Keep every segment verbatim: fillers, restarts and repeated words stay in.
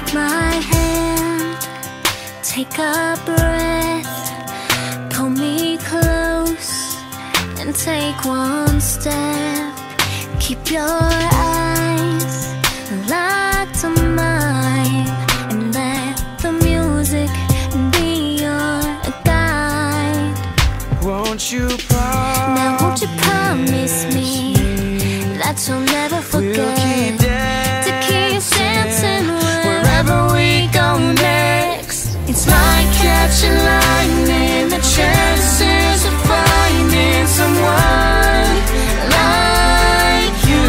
my hand, take a breath, pull me close and take one step. Keep your eyes locked on mine and let the music be your guide. Won't you promise? Now won't you promise me that you'll never forget? We'll keep dancing, to keep dancing wherever we go next. It's like catching lightning, the chances of finding someone like you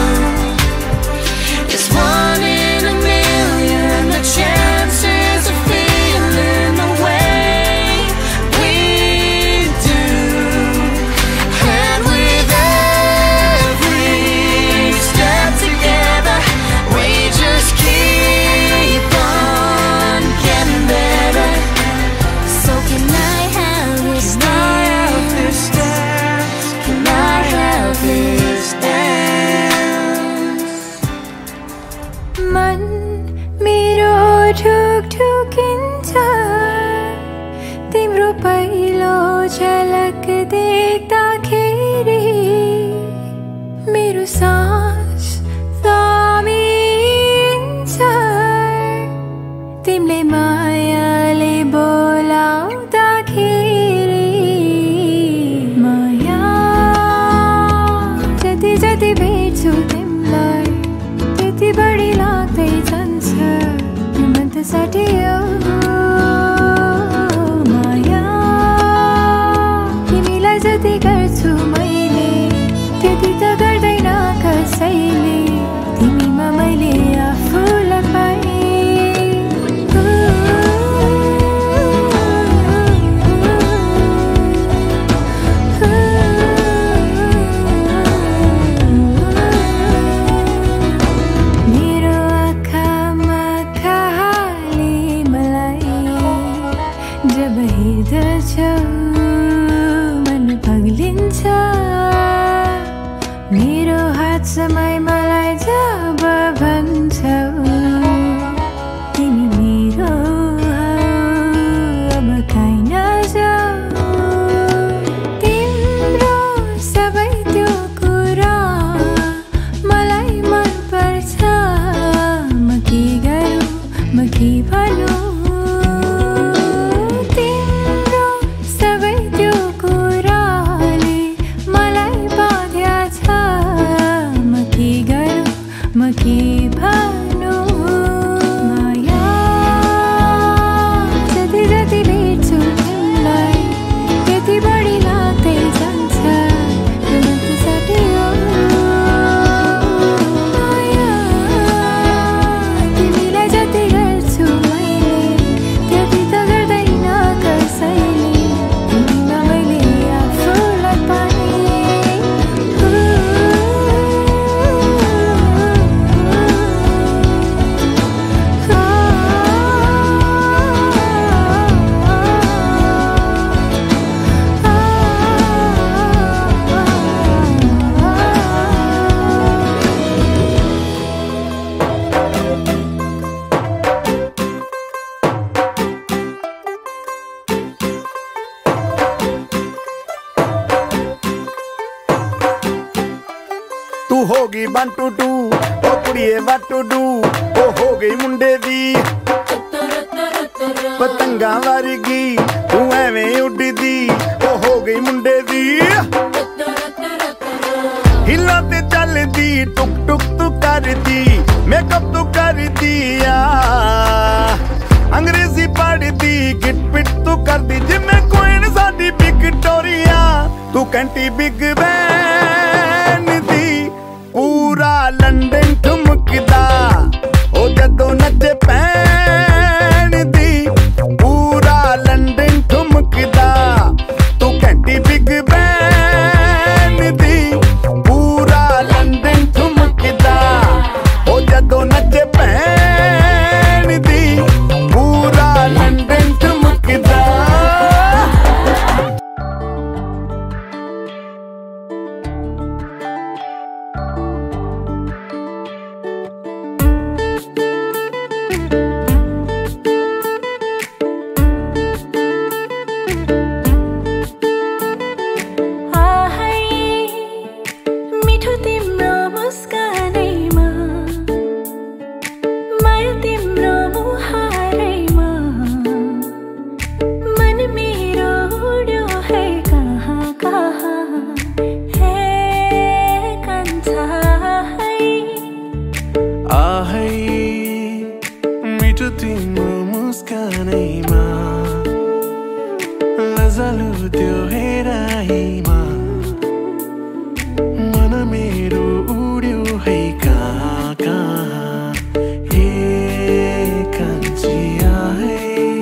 is one in a million. The chances of feeling the way we do, and with every step together, we just keep on getting better. So can I have this dance? Can I have this dance? मन मेरो ठुकठुकिन्छ तिम्रो पहिलो झलक देख्दाखेरि मेरो सास थामिन्छ तिमीले मायाले बोलाउँदाखेरि माया जति जति भेट्छु तिमीलाई त्यति बढी लाग्दै जान्छ यो मन त सटियो माया तिमीलाई जति गर्छु मैले त्यति त गर्दैन कसैले तिमीमा मैले आफूलाई पाएँ मेरो आँखामा खाली मलाई जब हेर्दछौ मन पग्लिन्छ मेरो हात समय मलाई जब भन्छौ तिमी मेरो हौ अब काहीँ नजाऊ तिम्रो सबै त्यो कुरा मलाई मन पर्छ म के गरौँ म के भनौँ तिम्रो सबै त्यो कुराले मलाई बाध्या छ म के गरौँ म के भनौँ माया जति जति भेट्छु तिमीलाई त्यति बढी लाग्दै जान्छ यो मन त सटियो माया तिमीलाई जति गर्छु मैले त्यति त गर्दैन कसैले तिमीमा मैले आफूलाई पाएँ तू होगी वन टू टू ओ कुड़िए what to do ओ हो गई मुंडे दी पतंगा वर्गी तू एवें उड़दी ओ हो गई मुंडे दी हिला ते चलदी टुक टुक तू करदी मेकअप तू करदी आ अंग्रेजी पढ़दी गिट पिट तू करदी जिम्मे क्वीन साडी विक्टोरिया तू कंटी बिग बैन दी पूरा लंदन ठुमकदा ओ जदों नचे पैन दी पूरा लंदन ठुमकदा तू कंटी बिग बैन दी पूरा लंदन ठुमकदा ओ जदों नचे पैन दी पूरा लंदन ठुमकदा मन मेरो उड्यो है कहाँ कहाँ हे कान्छी आए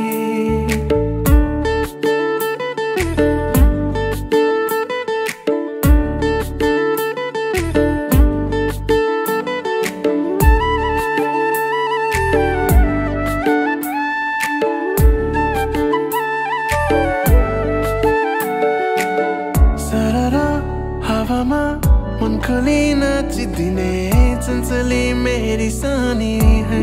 मनखोली नाचिदिने चञ्चली मेरी सानी है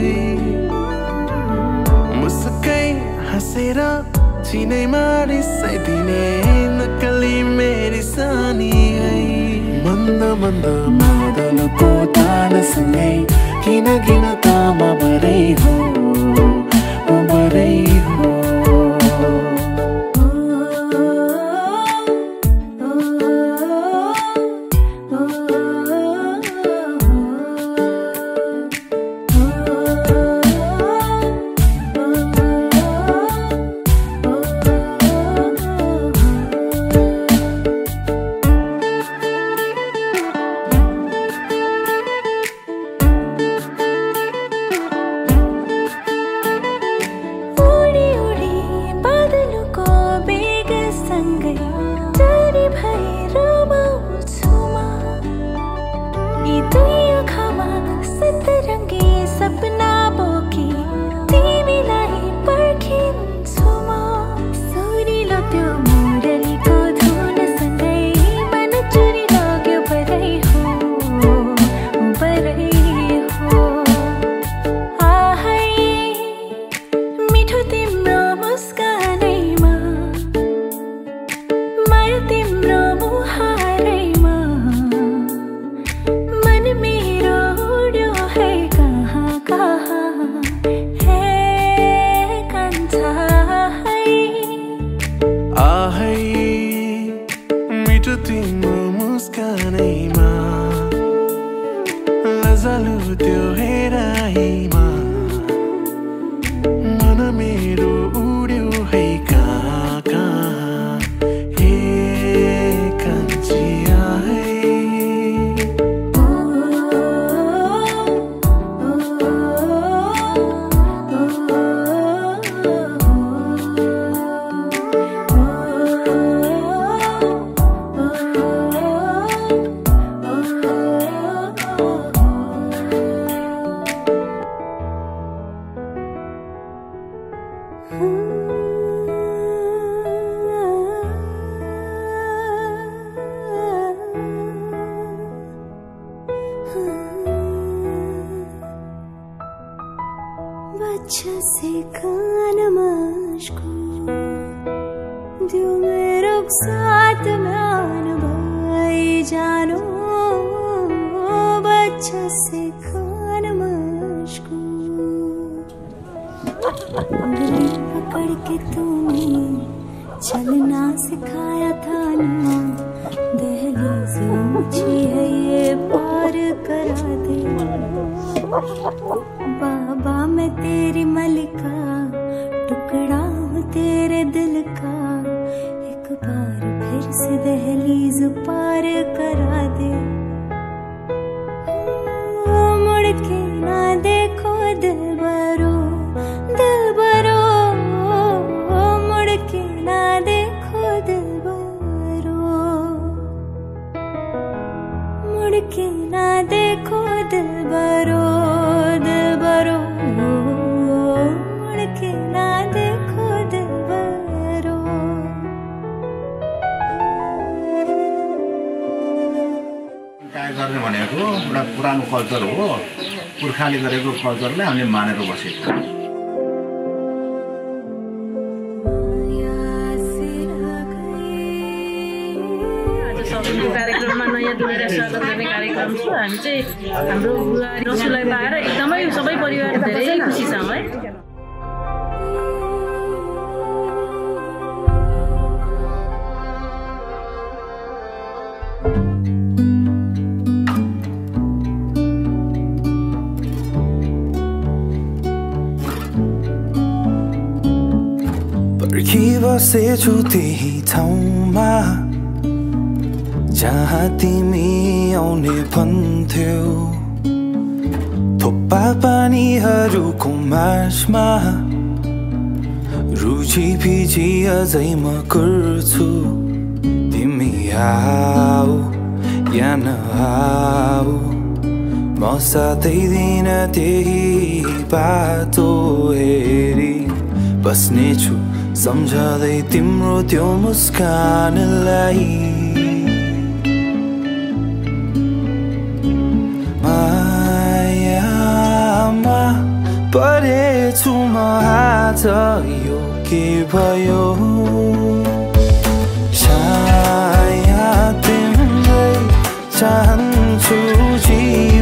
मुस्कै हाँसेर छिनैमा रिसाइदिने नक्कली मेरी सानी है मन्द मन्द मादलको तालसँगै किन किन तामा भरै हो भरै हो बच्चा से खाना मुझको दियो मेरे साथ मान भाई जानो बच्चा से खाना मुझको उंगली पकड़ के तूने चलना सिखाया था ना दहलीज ऊंची है ये पार करा दे बाबा मैं तेरी मलिका टुकड़ा हूँ तेरे दिल का एक बार फिर से दहलीज पार करा दे मुड़ के ना देखो दिलबरो दिलबरो मुड़ के ना देखो दिलबरो मुड़ के ना देखो दिलबरो दिलबरो मुड़ के ना देखो दिलबरो काय गर्ने भनेको एउटा पुरानो कल्चर हो पुर्खाले गरेको कल्चरलाई हामीले मानेर बसेको कार्यक्रममा नयाँ दुलेर स्वागत गर्ने कार्यक्रम छ हामी चाहिँ हाम्रो बुहारी रसुलाई पाएर एकदमै सबै परिवार धेरै खुसी छौँ है पर्खिबसेछु त्यही ठाउँमा जहाँ तिमी आउने भन्थ्यौ थोपा पानीहरूको मार्चमा रुचि पिजी अझै म गर्छु तिमी आऊ या नआऊ म साथै दिन त्यही बाटो हेरी बस्नेछु सम्झँदै तिम्रो त्यो मुस्कानलाई मायामा परेछु म आज यो के भयो छाया तिम्रै चाहन्छु जी